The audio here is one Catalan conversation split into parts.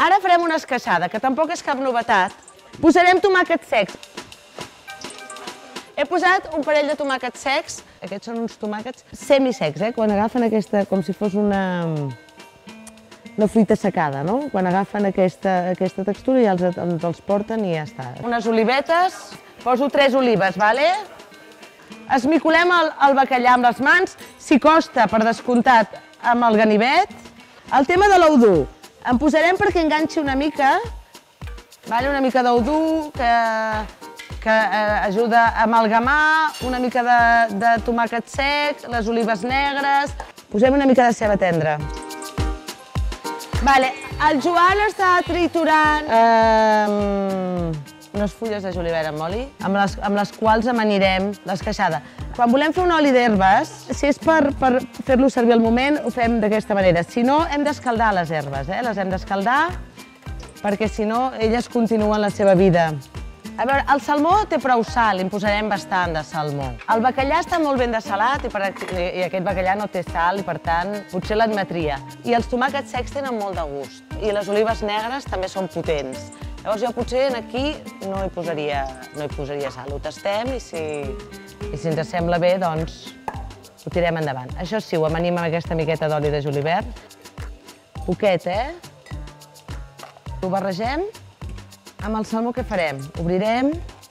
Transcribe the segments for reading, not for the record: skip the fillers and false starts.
Ara farem una esqueixada, que tampoc és cap novetat. Posarem tomàquets secs. He posat un parell de tomàquets secs. Aquests són uns tomàquets semisecs, quan agafen aquesta, com si fos una fruita secada, no? Quan agafen aquesta textura i ens els porten i ja està. Unes olivetes, poso 3 olives, vale? Esmicolem el bacallà amb les mans, si costa, per descomptat, amb el ganivet. El tema de l'ou dur, en posarem perquè enganxi una mica, una mica d'ou dur que ajuda a amalgamar, una mica de tomàquet sec, les olives negres. Posem una mica de ceba tendra. El Joan està triturant unes fulles de julivert amb oli, amb les quals amanirem l'esqueixada. Quan volem fer un oli d'herbes, si és per fer-lo servir al moment, ho fem d'aquesta manera. Si no, hem d'escaldar les herbes, les hem d'escaldar, perquè si no, elles continuen la seva vida. A veure, el salmó té prou sal, li posarem bastant de salmó. El bacallà està molt ben dessalat i aquest bacallà no té sal i, per tant, potser l'admetria. I els tomàquets secs tenen molt de gust. I les olives negres també són potents. Llavors jo potser aquí no hi posaria sal. Ho tastem i si ens sembla bé, doncs ho tirem endavant. Això sí, ho amanim amb aquesta miqueta d'oli de julivert. Poquet, Ho barregem. Amb el salmó què farem? Obrirem,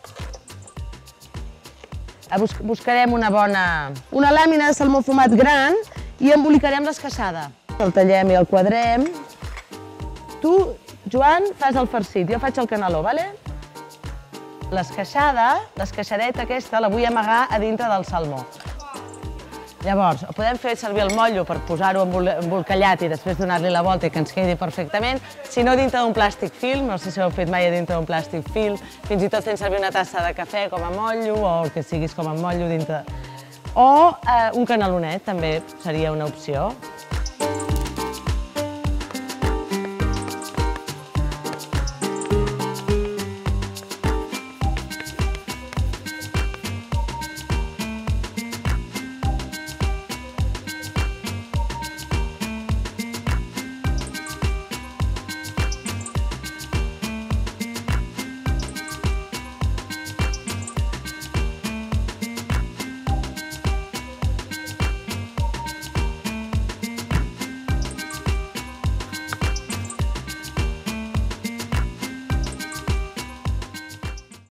buscarem una làmina de salmó fumat gran i embolicarem l'esqueixada. El tallem i el quadrem. Tu, Joan, fas el farcit, jo faig el caneló, vale? L'esqueixada, l'esqueixadeta aquesta, la vull amagar a dintre del salmó. Llavors, podem fer servir el motllo per posar-ho embolcallat i després donar-li la volta i que ens quedi perfectament, si no dintre d'un plàstic film, no sé si ho heu fet mai a dintre d'un plàstic film, fins i tot fent servir una tassa de cafè com a motllo o el que siguis com a motllo dintre... O un canalonet també seria una opció.